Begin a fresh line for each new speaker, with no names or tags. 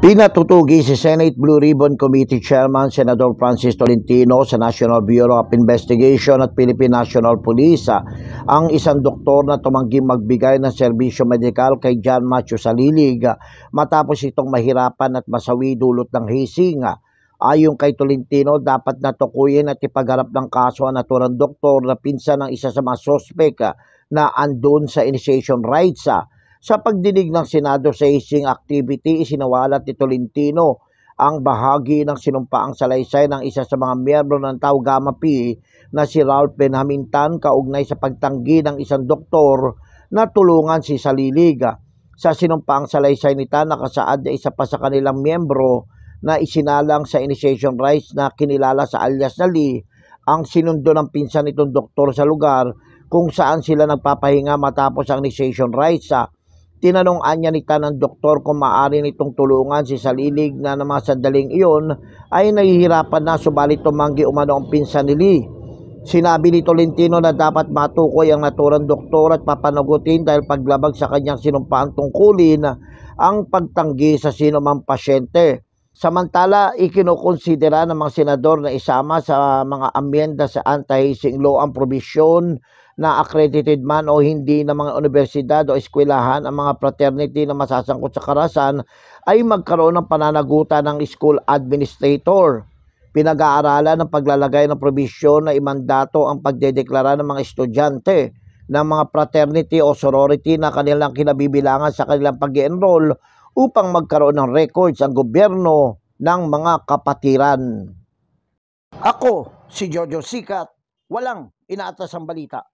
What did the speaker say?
Pinatutugi si Senate Blue Ribbon Committee Chairman Senador Francis Tolentino sa National Bureau of Investigation at Philippine National Police ang isang doktor na tumangging magbigay ng serbisyo medikal kay John Matthew Salilig matapos itong mahirapan at masawi dulot ng hazing. Ayon kay Tolentino, dapat natukuyin at ipagharap ng kaso ang naturang doktor na pinsan ng isa sa mga sospek na andun sa initiation rights. Sa pagdinig ng Senado sa hazing activity, isinawalat ni Tolentino ang bahagi ng sinumpaang salaysay ng isa sa mga miyembro ng Tau Gamma Pi na si Ralph Benhamintan kaugnay sa pagtanggi ng isang doktor na tulungan si Salilig. Sa sinumpaang salaysay nita, nakasaad na isa pa sa kanilang miyembro na isinalang sa initiation rights na kinilala sa alias na Lee ang sinundo ng pinsan nitong doktor sa lugar kung saan sila nagpapahinga matapos ang initiation rights. Tinanong anya nita ng doktor kung maaari nitong tulungan si Salilig na ng mga sandaling iyon ay nahihirapan na subalit tumanggi umano ang pinsan ni Lee. Sinabi ni Tolentino na dapat matukoy ang naturang doktor at papanagutin dahil paglabag sa kanyang sinumpaang tungkulin ang pagtanggi sa sino mang pasyente. Samantala, ikinukonsidera ng mga senador na isama sa mga amyenda sa anti-hazing law ang probisyon na accredited man o hindi ng mga universidad o eskwelahan ang mga fraternity na masasangkot sa karahasan ay magkaroon ng pananagutan ng school administrator. Pinag-aaralan ng paglalagay ng probisyon na imandato ang pagdedeklara ng mga estudyante ng mga fraternity o sorority na kanilang kinabibilangan sa kanilang pag-enroll upang magkaroon ng records ang gobyerno ng mga kapatiran. Ako, si Jojo Sikat, walang inaatas ang balita.